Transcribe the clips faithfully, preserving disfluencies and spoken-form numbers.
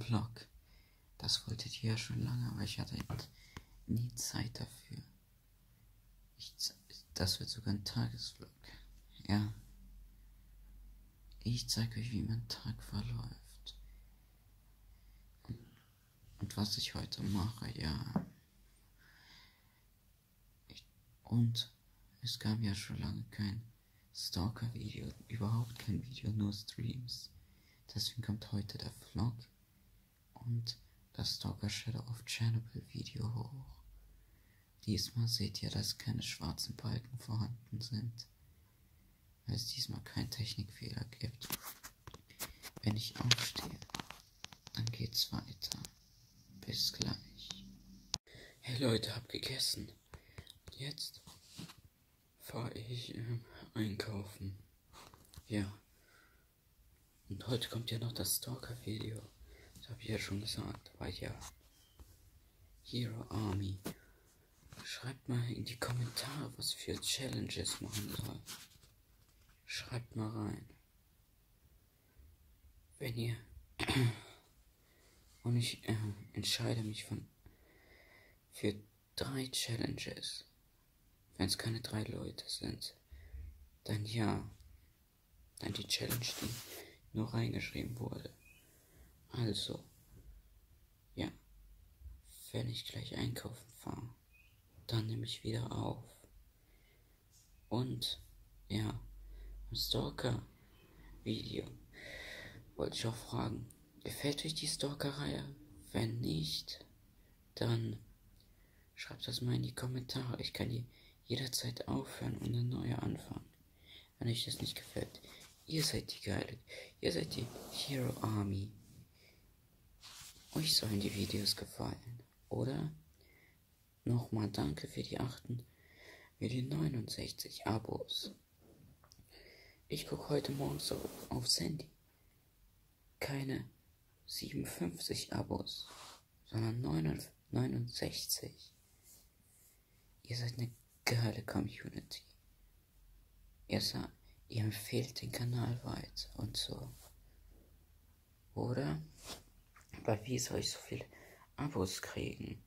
Vlog. Das wolltet ihr ja schon lange, aber ich hatte nie Zeit dafür. Ich, das wird sogar ein Tagesvlog. Ja. Ich zeige euch, wie mein Tag verläuft. Und, und was ich heute mache, ja. Ich, und es gab ja schon lange kein Stalker-Video, überhaupt kein Video, nur Streams. Deswegen kommt heute der Vlog und das Stalker Shadow of Chernobyl Video hoch. Diesmal seht ihr, dass keine schwarzen Balken vorhanden sind, weil es diesmal keinen Technikfehler gibt. Wenn ich aufstehe, dann geht's weiter. Bis gleich. Hey Leute, hab gegessen. Und jetzt fahre ich ähm, einkaufen. Ja. Und heute kommt ja noch das Stalker-Video. Das habe ich ja schon gesagt. Aber ja. Hero Army. Schreibt mal in die Kommentare, was für Challenges machen soll. Schreibt mal rein. Wenn ihr... Und ich äh, entscheide mich von für drei Challenges. Wenn es keine drei Leute sind. Dann ja. Dann die Challenge, die nur reingeschrieben wurde. Also, ja, wenn ich gleich einkaufen fahre, dann nehme ich wieder auf. Und, ja, im Stalker-Video wollte ich auch fragen, gefällt euch die Stalker-Reihe? Wenn nicht, dann schreibt das mal in die Kommentare. Ich kann die jederzeit aufhören und eine neue anfangen, wenn euch das nicht gefällt. Ihr seid die Geile. Ihr seid die Hero Army. Euch sollen die Videos gefallen, oder? Nochmal danke für die achten, für die neunundsechzig Abos. Ich gucke heute morgens so aufs Handy. Keine siebenundfünfzig Abos, sondern neunundsechzig. Ihr seid eine geile Community. Ihr seid... Ihr empfehlt den Kanal weiter und so. Oder? Aber wie soll ich so viele Abos kriegen?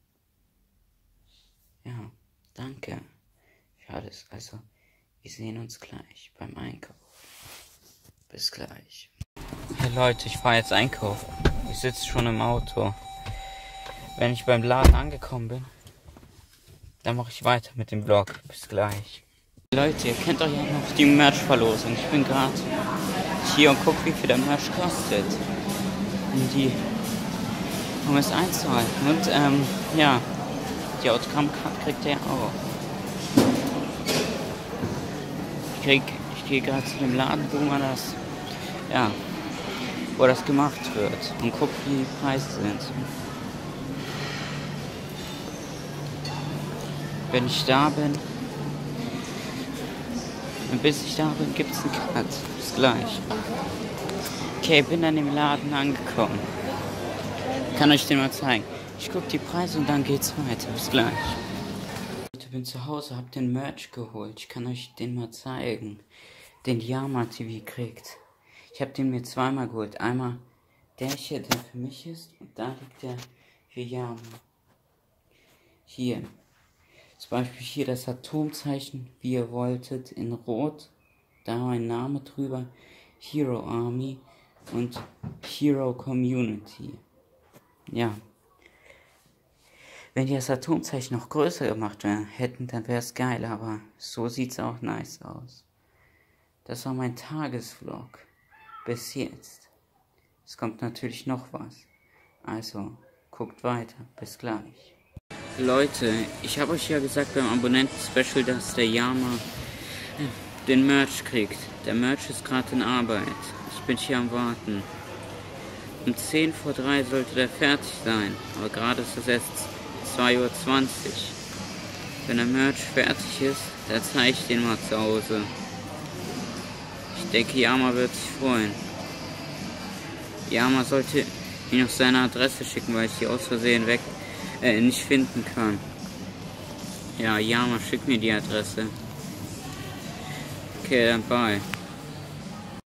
Ja, danke für alles. Also, wir sehen uns gleich beim Einkauf. Bis gleich. Hey Leute, ich fahre jetzt einkaufen. Ich sitze schon im Auto. Wenn ich beim Laden angekommen bin, dann mache ich weiter mit dem Vlog. Bis gleich. Leute, ihr kennt doch ja noch die Merch-Verlosung. Ich bin gerade hier und guck, wie viel der Merch kostet. Um die, um es einzuhalten. Und ähm, ja, die Autogrammkarte kriegt ihr auch. Ich krieg, ich gehe gerade zu dem Laden, wo man das, ja, wo das gemacht wird. Und guck, wie die Preise sind. Wenn ich da bin, und bis ich da bin, gibt es einen Cut. Bis gleich. Okay, bin dann im Laden angekommen. Kann euch den mal zeigen. Ich gucke die Preise und dann geht's weiter. Bis gleich. Ich bin zu Hause, hab den Merch geholt. Ich kann euch den mal zeigen. Den Yama T V kriegt. Ich habe den mir zweimal geholt. Einmal der hier, der für mich ist. Und da liegt der für Yama. Hier. Zum Beispiel hier das Atomzeichen, wie ihr wolltet, in Rot. Da mein Name drüber. Hero Army und Hero Community. Ja. Wenn die das Atomzeichen noch größer gemacht wäre, hätten, dann wäre es geil. Aber so sieht es auch nice aus. Das war mein Tagesvlog. Bis jetzt. Es kommt natürlich noch was. Also, guckt weiter. Bis gleich. Leute, ich habe euch ja gesagt beim Abonnenten-Special, dass der Yama den Merch kriegt. Der Merch ist gerade in Arbeit. Ich bin hier am Warten. Um zehn vor drei sollte der fertig sein. Aber gerade ist es erst zwei Uhr zwanzig. Wenn der Merch fertig ist, dann zeige ich den mal zu Hause. Ich denke, Yama wird sich freuen. Yama sollte mir noch seine Adresse schicken, weil ich die aus Versehen weg Äh, nicht finden kann. Ja, Yama, schick mir die Adresse. Okay, dann bye.